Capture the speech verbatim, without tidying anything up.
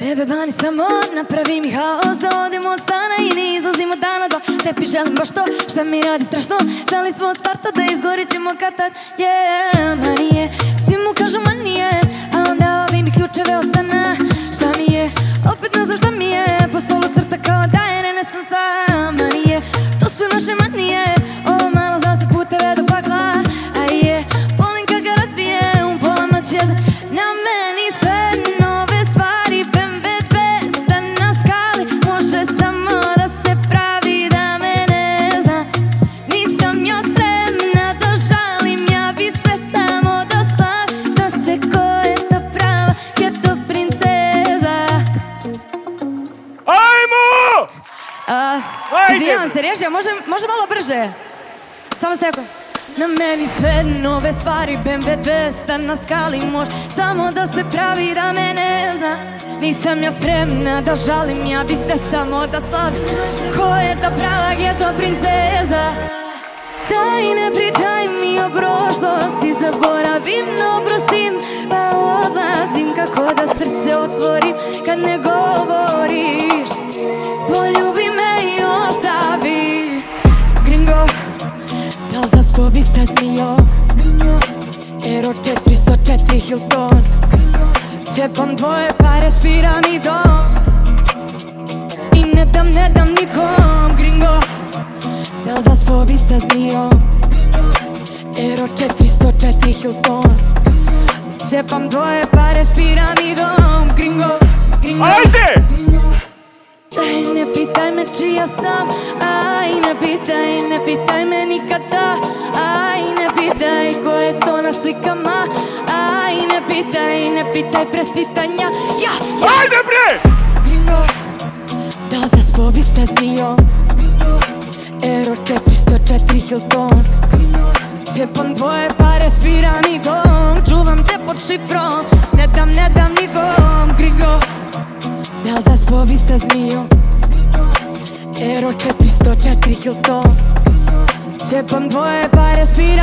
Bebe bani samo napravi mi haos, da odemo od stana i ne izlazimo dana dva. Tebi želim baš to šta mi radi strašno, znali smo od starta da izgorit ćemo kad tad. Yeah, manije, svi mu kažu manije, a onda ovi mi ključeve od stana. Šta mi je, opet ne znam šta mi je, po stolu crta kao da je renesansa. Manije, to su naše manije, ovo malo zna se puteve do pakla. A je, volim kad ga razbijem, pola noći na meni sve nove stvari. B M W dvesta na skali, može samo da se pravi da me ne zna. Nisam ja spremna da žalim, ja bi sve samo da slavim, da se ko je ta prava geto princeza. Ajmo! Izvinjavam se, režija, može malo brže? Samo seko. Na meni sve nove stvari, B M W dvesta na skali, može samo da se pravi da me ne zna. Nisam ja spremna da žalim, ja bi sve samo da slavim, ko je ta prava geto princeza. Daj ne pričaj mi o prošlosti, zaboravim, no oprostim, pa odlazim kako da srce otvorim kad ne govoriš. Poljubi me i ostavi. Gringo, da li zaspo bi se zmijao? Ero četiristo četiri Hilton, cepam dvoje pa respiram i dom i ne dam, ne dam nikom. Gringo, da li zaspo bi se zmijao? Ero četiristo četiri Hilton, cepam dvoje pa respiram i dom. Gringo, gringo, ajde! Daj ne pitaj me čija sam, aj ne pitaj, ne pitaj me nikada. Aj ne pitaj ko je to na slikama, aj ne pitaj, ne pitaj presvitanja. Ja, ja! Ajde bre! Gringo, da li zaspo bi se zmijao? Ero četiristo četiri Hilton, cepam dvoje pa respiram i dom. Čuvam te pod šifrom, ne dam, ne dam nikom. Gringo, da li zaspo bi se zmijao? Ero četiristo četiri Hilton, cepam dvoje pa respiram